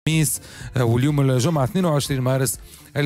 الخميس واليوم الجمعة 22 مارس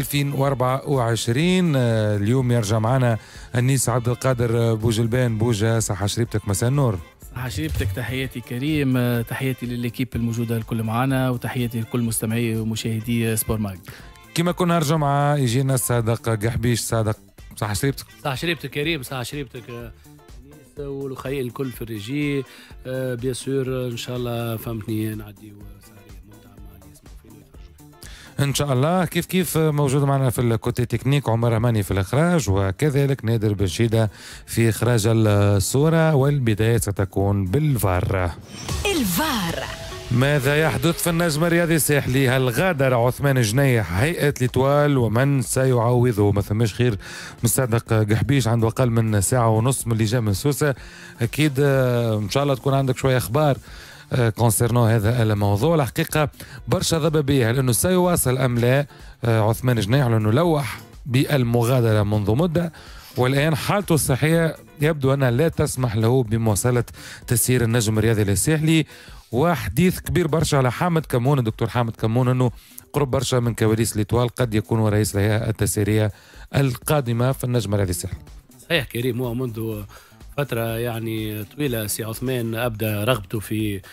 2024. اليوم يرجع معنا النيس عبد القادر بوجلبان. بوجا صحة شريبتك، مساء النور. صحة شريبتك، تحياتي كريم، تحياتي للكيب الموجودة الكل معنا، وتحياتي لكل مستمعي ومشاهدي سبور ماج. كما كنا الجمعة يجينا صادق قحبيش. صادق صحة شريبتك. صحة شريبتك كريم، صحة شريبتك نيس والخيل الكل في الريجي. بيان سور ان شاء الله فهمتني نعدي سهرية ممتعة مع اللي يسمعوا فينا ويتفرجوا ان شاء الله. كيف موجود معنا في الكوتي تكنيك عمر رماني في الاخراج، وكذلك نادر بنشيدة في اخراج الصورة، والبداية ستكون بالفار. الفار. ماذا يحدث في النجم الرياضي الساحلي؟ هل غادر عثمان جنيح هيئة ليتوال؟ ومن سيعوضه؟ ما ثماش خير من صادق قحبيش عنده أقل من ساعة ونص من اللي جا من سوسة. أكيد إن شاء الله تكون عندك شوية أخبار كونسيرنو هذا الموضوع. الحقيقة برشا ضبابية هل أنه سيواصل أم لا عثمان جنيح، لأنه لوح بالمغادرة منذ مدة، والآن حالته الصحية يبدو أنها لا تسمح له بمواصلة تسيير النجم الرياضي الساحلي. وحديث كبير برشا على حامد كمون، الدكتور حامد كمون، انه قرب برشا من كواليس ليتوال قد يكون رئيس الهيئة التسييرية القادمة في النجم الرياضي الساحلي. صحيح كريم، هو منذ فترة يعني طويلة سي عثمان أبدأ رغبته في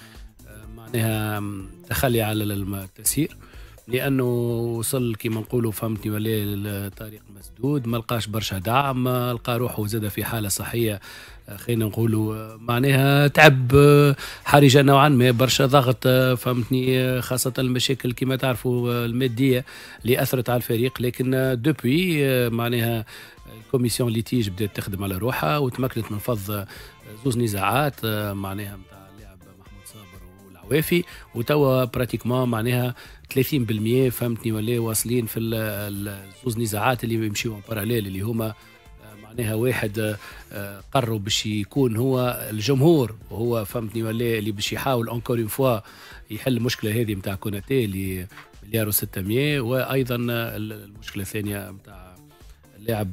معناها تخلي على التسيير، لأنه وصل كما نقولوا فهمتني ولا الطريق مسدود، ما لقاش برشا دعم، ما لقى روحه زاد في حالة صحية خلينا نقولوا معناها تعب حرجة نوعا ما، برشا ضغط فهمتني، خاصة المشاكل كما تعرفوا المادية اللي أثرت على الفريق. لكن دوبوي معناها الكوميسيون ليتيج بدأت تخدم على روحها وتمكنت من فض زوز نزاعات معناها نتاع اللاعب محمود صابر والعوافي، وتوا براتيكمون معناها 30% فهمتني ولا واصلين في الزوز نزاعات اللي يمشيوا باراليل، اللي هما معناها واحد قرروا باش يكون هو الجمهور، وهو فهمتني ولا اللي باش يحاول انكور اون فوا يحل المشكله هذه نتاع كوناتي اللي مليار و600، وايضا المشكله الثانيه نتاع اللاعب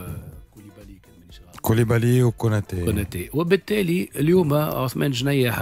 كوليبالي وكوناتي. وبالتالي اليوم عثمان جنيح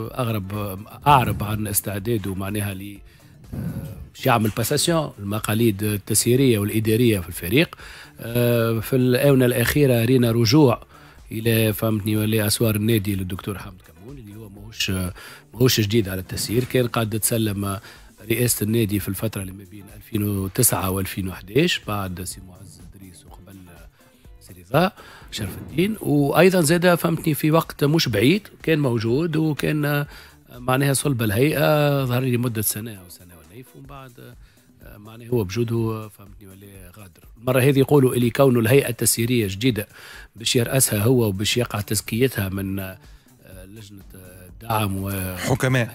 اعرب عن استعداده معناها ل باش يعمل باساسيون المقاليد التسييريه والاداريه في الفريق. في الاونه الاخيره رينا رجوع الى فهمتني ولا اسوار النادي للدكتور حامد كمون، اللي هو ماهوش جديد على التسيير، كان قاعد تسلم رئاسه النادي في الفتره اللي ما بين 2009 و2011 بعد سي معز ادريس وقبل سي رضا شرف الدين، وايضا زاد فهمتني في وقت مش بعيد كان موجود وكان معناها صلب الهيئه، ظهر لي مده سنه او سنه ونيف، ومن بعد معناها هو بجوده فهمتني ولا غادر. المره هذه يقولوا اللي كونه الهيئه التسييريه جديده باش يرأسها هو وباش يقع تزكيتها من لجنه الدعم وحكماء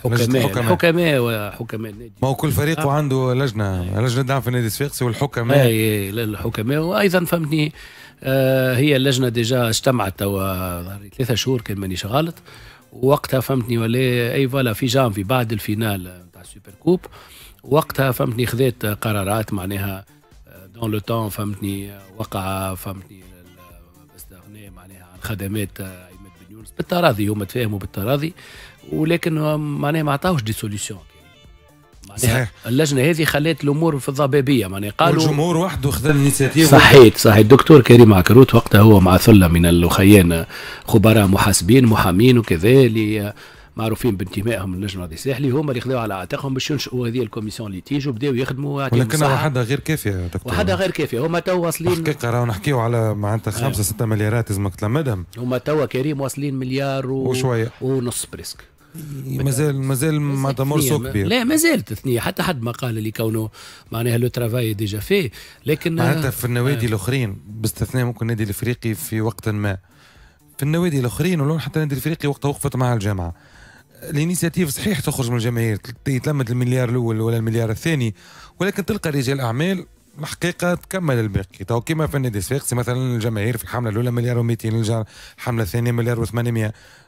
وحكماء النادي. ما هو كل فريق وعنده لجنه دعم في النادي الصفاقسي والحكماء. الحكماء، وايضا فهمتني هي اللجنه ديجا اجتمعت توا 3 شهور كان مانيش غلط، وقتها فهمتني ولا اي فوالا في جانفي بعد الفينال تاع السوبر كوب، وقتها فهمتني خذيت قرارات معناها دون لو طون فهمتني، وقع فهمتني باستغناء معناها عن خدمات عماد بن يونس بالتراضي، هما تفاهموا بالتراضي، ولكن معناها ما عطاوش دي سوليسيون. معناها اللجنه هذه خلت الامور في الضبابيه، معناها قالوا الجمهور وحده خذ الانيشيتيف. صحيح الدكتور كريم عكروت وقتها هو مع ثله من الاخيان خبراء محاسبين محامين وكذا اللي معروفين بانتمائهم للنجم الرياضي الساحلي، هما اللي خذوا على عاتقهم باش ينشئوا هذه الكوميسيون ليتيج وبداوا يخدموا. ولكن وحدها غير كافيه دكتور، وحدها غير كافيه. هما توا واصلين حقيقه راهو نحكيو على معناتها 5-6 مليارات لازمك تلمدهم. هما توا كريم واصلين مليار وشويه ونص بريسك. مازال معناتها مرسو كبير. لا مازالت ثنيه، حتى حد ما قال اللي كونه معناها لو ترافاي ديجا فيه، لكن معناتها في النوادي الاخرين باستثناء ممكن النادي الافريقي في وقت ما، في النوادي الاخرين ولو حتى النادي الافريقي وقتها وقفت مع الجامعه الانيسياتيف صحيح تخرج من الجماهير، يتلمد المليار الاول ولا المليار الثاني، ولكن تلقى رجال اعمال الحقيقه تكمل الباقي. تو كيما في النادي الصفاقسي مثلا الجماهير في الحمله الاولى مليار و200، الحمله الثانيه مليار و800،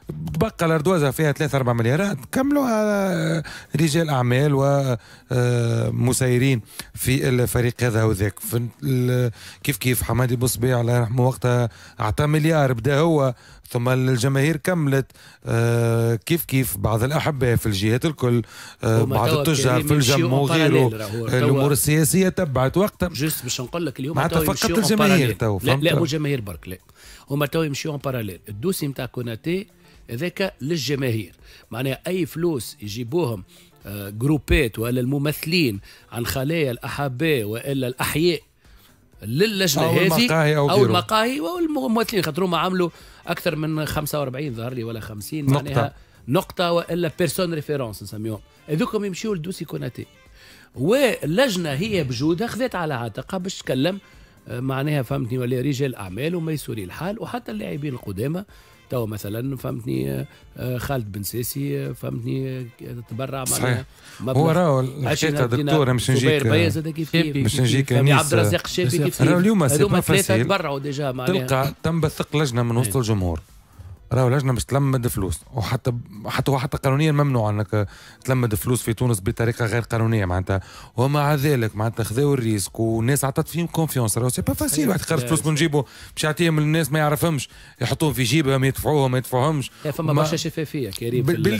تبقى الاردوازه فيها 3-4 مليارات كملوها رجال اعمال ومسيرين في الفريق هذا وذاك. كيف حمادي بوصبيع الله يرحمه وقتها اعطى مليار بدا هو، ثم الجماهير كملت كيف بعض الأحباء في الجهات الكل، بعض التجار في الجم وغيره، الأمور السياسية تبعت وقتها. جست باش نقول لك اليوم معناتها فقط الجماهير تو لا مو الجماهير برك، لا هما تو يمشيو اون باراليل. الدوسي نتاع كوناتي هذاك للجماهير، معناها أي فلوس يجيبوهم جروبات ولا الممثلين عن خلايا الأحباء وإلا الأحياء للجنة هذه أو المقاهي والممثلين، خاطر هما عملوا أكثر من 45 ظهر لي ولا 50 معناها نقطة وإلا بيرسون ريفيرونس نسميهم، هذوكم يمشيوا لدوسي كوناتي. واللجنة هي بجودها خذت على عاتقها باش تكلم معناها فهمتني، ولا رجال أعمال وميسوري الحال وحتى اللاعبين القدامى. تو مثلا فهمتني خالد بن ساسي فهمتني تبرع معناها هو راهو الحكايه دكتور مش نجيك مش نجيك عبد الرزاق الشابي كيف اليوم هذوما ثلاثه تبرعوا ديجا معناها تلقى تم بثق لجنه من وسط الجمهور، راهو لجنه مش تلمد فلوس، وحتى قانونيا ممنوع انك تلمد فلوس في تونس بطريقه غير قانونيه معناتها. ومع ذلك معناتها خذاو الريسك والناس عطت فيهم كونفيونس. راهو سي با فاسيل واحد يخرج فلوس من جيبه باش يعطيهم للناس ما يعرفهمش، يحطوهم في جيبهم يدفعوهم ما يدفعوهمش. فما برشا شفافيه كريم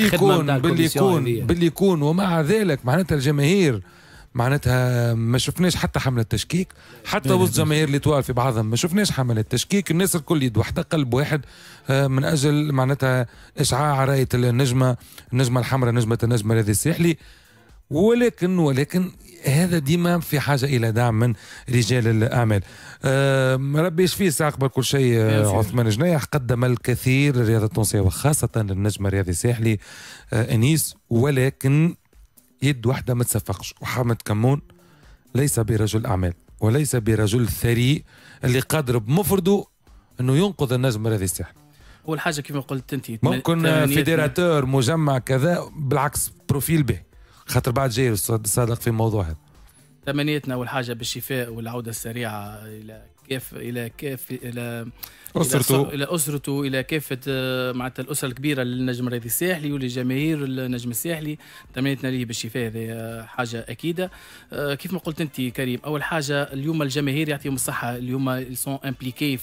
باللي يكون ومع ذلك معناتها الجماهير معناتها ما شفناش حتى حملة تشكيك، حتى وسط جماهير الإطوال في بعضهم ما شفناش حملة تشكيك. الناس الكل يد واحدة قلب واحد من أجل معناتها إشعاع راية النجمة الحمراء، نجمة النجم الرياضي الساحلي. ولكن هذا ديما في حاجة إلى دعم من رجال الأعمال. ربي يشفيه ساقبل كل شيء. عثمان جنيح قدم الكثير للرياضة التونسية وخاصة للنجم الرياضي الساحلي أنيس، ولكن يد واحدة ما تصفقش. وحامد كمون ليس برجل أعمال وليس برجل ثري اللي قادر بمفرده أنه ينقذ النجم الرياضي الساحلي. أول حاجة كما قلت أنت ممكن فيديراتور مجمع كذا، بالعكس بروفيل به خاطر بعد جاي صادق في الموضوع هذا. تمنيتنا أول حاجة بالشفاء والعودة السريعة إلى أسرته إلى كافة معناتها الأسرة الكبيرة للنجم الرياضي الساحلي ولجماهير النجم الساحلي. تمنيتنا ليه بالشفاء، هذه حاجة أكيدة. كيف ما قلت أنت كريم، أول حاجة اليوم الجماهير يعطيهم الصحة، اليوم يسون امبليكي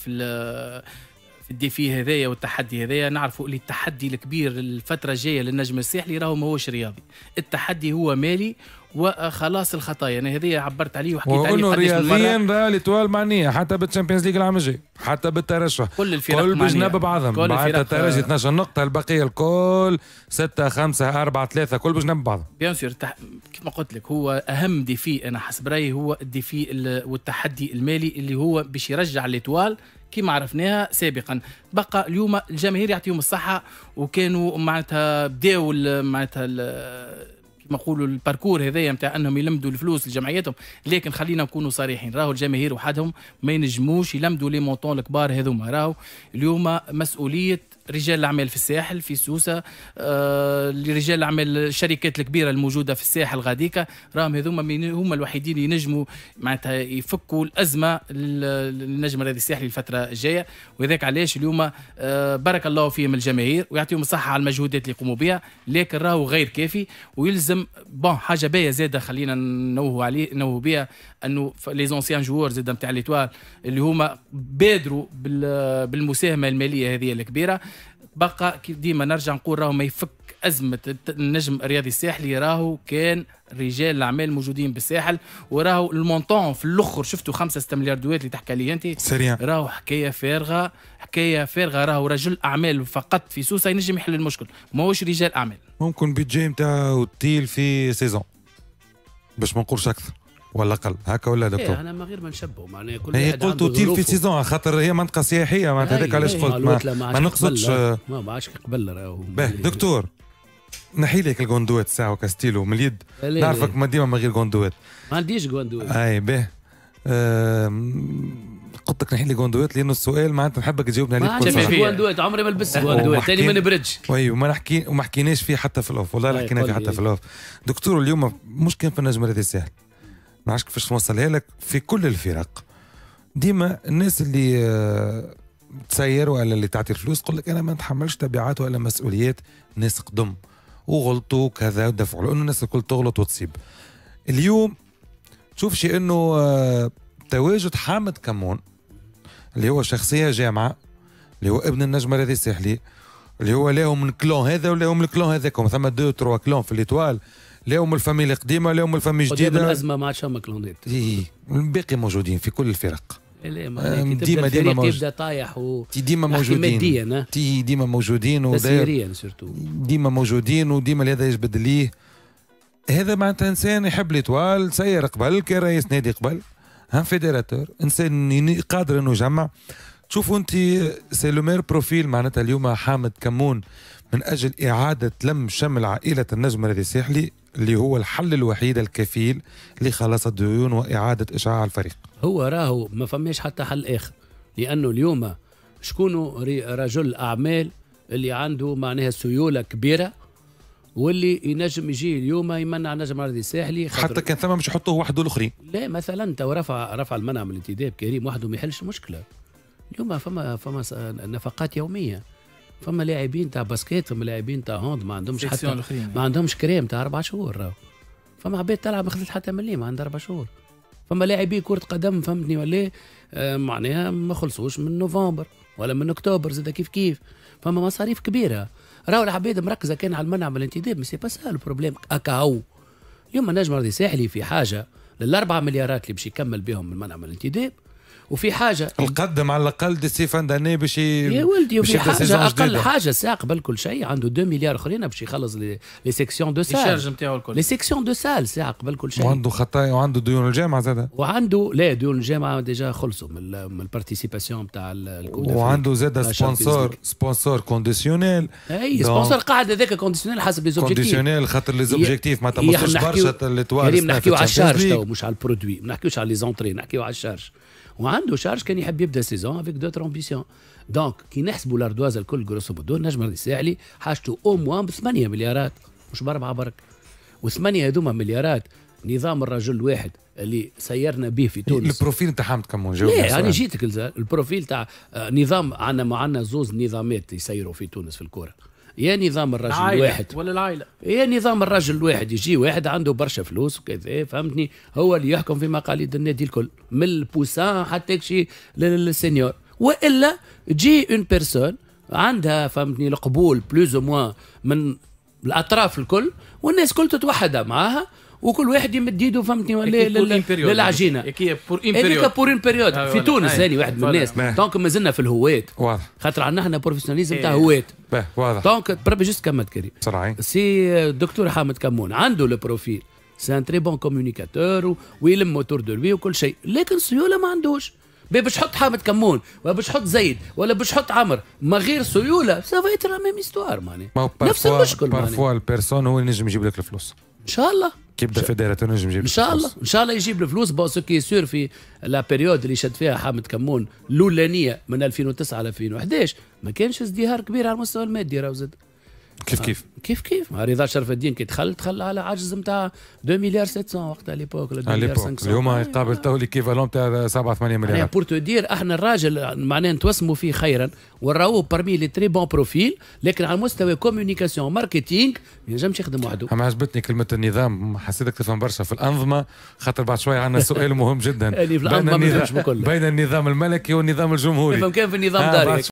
في الديفي هذايا والتحدي هذايا. نعرفوا اللي التحدي الكبير الفترة الجاية للنجم الساحلي راهو ماهوش رياضي، التحدي هو مالي وخلاص الخطايا. انا هذه عبرت عليه وحكيت عليه قداش رياضيا راه ليتوال معنيه حتى بالتشامبيونز ليغ العام الجاي، حتى بالترشح كل الفرق كل بجنب بعضهم. بعد الترجي 12 نقطه، البقيه الكل 6 5 4 3 كل بجنب بعضهم. بيان سور كيف ما قلت لك هو اهم ديفي انا حسب رايي هو الديفي والتحدي المالي اللي هو باش يرجع ليتوال كما عرفناها سابقا. بقى اليوم الجماهير يعطيهم الصحه وكانوا معناتها بداوا معناتها كما نقولوا الباركور هذايا نتاع انهم يلمدوا الفلوس لجمعياتهم. لكن خلينا نكونوا صريحين، راهو الجماهير وحدهم ما ينجموش يلمدوا لي مونطون الكبار هذوما. راهو اليوم مسؤوليه رجال الاعمال في الساحل في سوسه، لرجال الاعمال الشركات الكبيره الموجوده في الساحل غاديكا، راهم هذوما هم الوحيدين اللي ينجموا معناتها يفكوا الازمه للنجم الرياضي الساحلي الفتره الجايه. وذاك علاش اليوم بارك الله فيهم الجماهير ويعطيهم الصحه على المجهودات اللي يقوموا بها، لكن راهو غير كافي. ويلزم حاجه باهيه زاده خلينا نوه بها، انه لي زونسيان جوور زاد نتاع ليتوال اللي هما بادروا بالمساهمه الماليه هذه الكبيره. بقى ديما نرجع نقول راهو ما يفك أزمة النجم الرياضي الساحلي راهو كان رجال الأعمال موجودين بالساحل. وراهو المونطون في الأخر شفتوا 5-6 مليار دولار اللي تحكي لي أنت سريع، راهو حكاية فارغة. راهو رجل أعمال فقط في سوسة ينجم يحل المشكل، ماهوش رجال أعمال. ممكن بيدجي نتاعو تيل في سيزون باش ما نقولش أكثر ولا اقل هكا ولا دكتور؟ انا ما غير ما نشبهوا معناها كل واحد عنده قلتوا تيل في سيزون خاطر هي منطقه سياحيه معناتها هذاك علاش قلت ما نقصدش ما عادش قبل راهو. دكتور نحي لك الجوندوات ساعه وكاستيلو من اليد، نعرفك ما ديما من غير جوندوات. ما عنديش جوندوات. اي به قلت لك نحي لي جوندوات لانه السؤال معناتها نحبك تجاوبني عليه بكل صراحه. ما جوندوات عمري ما لبست جوندوات ثاني ما نبردش. وي وما حكيناش فيه حتى في الاوف، والله حكينا فيه حتى في الاوف. دكتور اليوم مش كان في النجم الرياضي الساحل، ما نعرفش كيفاش نوصلها لك. في كل الفرق ديما الناس اللي تسير ولا اللي تعطي الفلوس تقول لك انا ما نتحملش تبعات ولا مسؤوليات ناس قدم وغلطوا كذا ودفعوا، لانه الناس الكل تغلط وتصيب. اليوم تشوف شيء انه تواجد حامد كمون اللي هو شخصيه جامعه، اللي هو ابن النجم الرياضي الساحلي، اللي هو لاهم من كلون هذا ولاهم من الكلون هذاكم، ثم 2 3 كلون في ليتوال، لاهم الفاميليا القديمه لاهم الفاميليا الجديده. قدام الازمه ما عادش فما كلونات. الباقي موجودين في كل الفرق. ديما يبدا طايح ديما موجودين. ديما موجودين تسييريا سورتو ديما موجودين، وديما هذا يجبد ليه. هذا معناتها انسان يحب ليتوال، سير قبل كرئيس نادي قبل، هم فيديراتور، انسان قادر انه يجمع. تشوفوا انت سي لو مير بروفيل معناتها اليوم حامد كمون من اجل اعاده لم شمل عائله النجم الرياضي الساحلي، اللي هو الحل الوحيد الكفيل لخلاص الديون واعاده اشعاع الفريق. هو راهو ما فماش حتى حل اخر، لانه اليوم شكونه رجل اعمال اللي عنده معناها سيوله كبيره واللي ينجم يجي اليوم يمنع النجم الرياضي الساحلي، حتى كان ثم مش يحطوه وحده الاخرين. لا مثلا انت رفع المنع من الانتداب كريم وحده ما يحلش مشكله. اليوم فما نفقات يوميه، فما لاعبين تاع باسكيت، فما لاعبين تاع هوند ما عندهمش حتى ما عندهمش كريم تاع 4 شهور راهو. فما عباد تلعب ما خذت حتى مليم ما عندها 4 شهور. فما لاعبين كرة قدم فهمتني ولا معناها ما خلصوش من نوفمبر ولا من اكتوبر زاد كيف. فما مصاريف كبيره. راهو العباد مركزه كان على المنع من الانتداب، مي سي با سا البروبليم هو. اليوم النجم الرياضي الساحلي في حاجه لل4 مليارات اللي باش يكمل بهم المنع من الانتداب، وفي حاجه القدم على الاقل دي سيفان داني باش يا ولدي، وفي حاجه اقل حاجه ساق قبل كل شيء عنده 2 مليار اخرين باش يخلص لي سيكسيون دو سال، الشارج نتاعو الكل، لي سيكسيون دو سال ساق قبل كل شيء، وعنده خطايا وعنده ديون الجامعه زاد، وعنده لا ديون الجامعه ديجا خلصوا من البارتيسيباسيون تاع الكود، وعنده زاد سبونسور كونديسيونيل. اي سبونسور قاعد هذاك كونديسيونيل حسب لي زوبجيكتيف، كونديسيونيل خاطر لي زوبجيكتيف معناتها ما توصلش برشا الاتوال. نحكيو على الشارج تو مش على البرودوي، ما نحكيوش على لي زونطري، نحكيو على الشارج. وعنده شارج كان يحب يبدا سيزون افيك دوتر امبيسيون. دونك كي نحسبوا الاردواز الكل جروسو مودو النجم الرياضي الساحلي حاجته او موان ب 8 مليارات مش ب4 برك، و8 هذوما مليارات نظام الرجل الواحد اللي سيرنا به في تونس. البروفيل نتاع حامد كمون جاوب. لا يعني جيتك البروفيل تاع نظام معنا زوز نظامات يسيروا في تونس في الكوره، يا نظام الرجل الواحد ولا العائله، يا نظام الرجل الواحد يجي واحد عنده برشا فلوس وكذا فهمتني، هو اللي يحكم في مقاليد النادي الكل من البوسان حتى شيء للسينيور، والا تجي اون بيرسون عندها فهمتني القبول بلوز او موان من الاطراف الكل، والناس كل تتوحد معاها وكل واحد يمد يده فهمتني ولا للعجينه هذيك بور اون بيريود في تونس. ثاني واحد من الناس دونك مازلنا في الهوات، خاطر عندنا احنا بروفيسيوناليزم تاع هوات واضح. دونك بربي جست كمل كريم بسرعه. سي الدكتور حامد كمون عنده لو بروفيل، سي ان تري بون كومونيكاتور ويلم اوتور دو لوي وكل شيء، لكن سيوله ما عندوش. باش تحط حامد كمون ولا باش تحط زيد ولا باش تحط عمر ما غير سيوله سافا يتر لا ميم استوار معناها نفس المشكل. بارفوا البيرسون هو اللي ينجم يجيب لك الفلوس ان شاء الله، كيبدا فيديراتور نجم يجيب ان شاء الله ان شاء الله يجيب الفلوس. بون سو كي سور في لا بيريود اللي شد فيها حامد كمون الاولانيه من 2009 ل 2011 ما كانش ازدهار كبير على المستوى المادي راهو زاد كيف رضا شرف الدين كي دخل على عجز نتاع 2 مليار 700 وقتها ليبوك 2 مليار 500. اليوم يقابل تو ليكيفالون تاع 7 8 مليار. يعني بور تو دير احنا الراجل معناها نتوسموا فيه خيرا وراهو بارمي لي تري بون بروفيل، لكن على مستوى كوميونيكاسيون ماركتينغ ما ينجمش يخدم وحده. اما عجبتني كلمه النظام، حسيتك تفهم برشا في الانظمه، خاطر بعد شويه عندنا سؤال مهم جدا بين النظام الملكي والنظام الجمهوري. كان في النظام داري